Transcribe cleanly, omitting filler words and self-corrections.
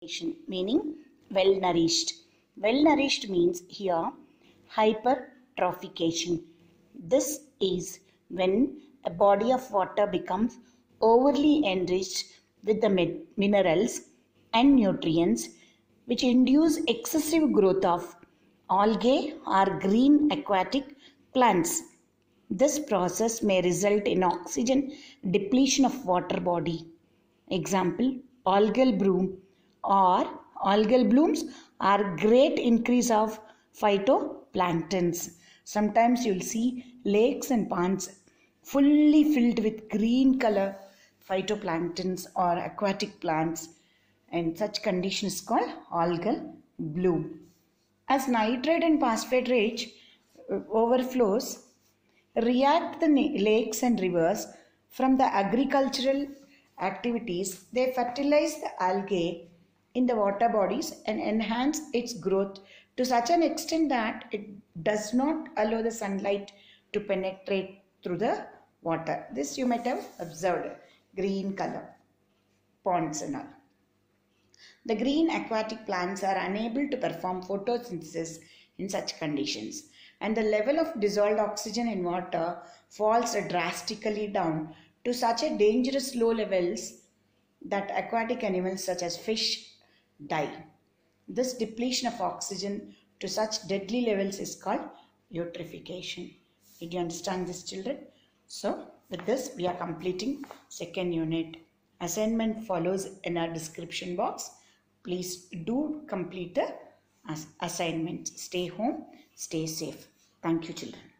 meaning well nourished. Well nourished means here hypertrophication. This is when a body of water becomes overly enriched with the minerals and nutrients which induce excessive growth of algae or green aquatic plants. This process may result in oxygen depletion of water body. Example, algal bloom or algal blooms are great increase of phytoplanktons. Sometimes you'll see lakes and ponds fully filled with green color phytoplanktons or aquatic plants, and such condition is called algal bloom. As nitrate and phosphate rich overflows react the lakes and rivers from the agricultural activities, they fertilize the algae in the water bodies and enhance its growth to such an extent that it does not allow the sunlight to penetrate through the water. This you might have observed, green color ponds and all. The green aquatic plants are unable to perform photosynthesis in such conditions, and the level of dissolved oxygen in water falls drastically down to such a dangerous low levels that aquatic animals such as fish die. This depletion of oxygen to such deadly levels is called eutrophication. Did you understand this, children? So with this we are completing second unit. Assignment follows in our description box. Please do complete the assignment. Stay home, stay safe. Thank you, children.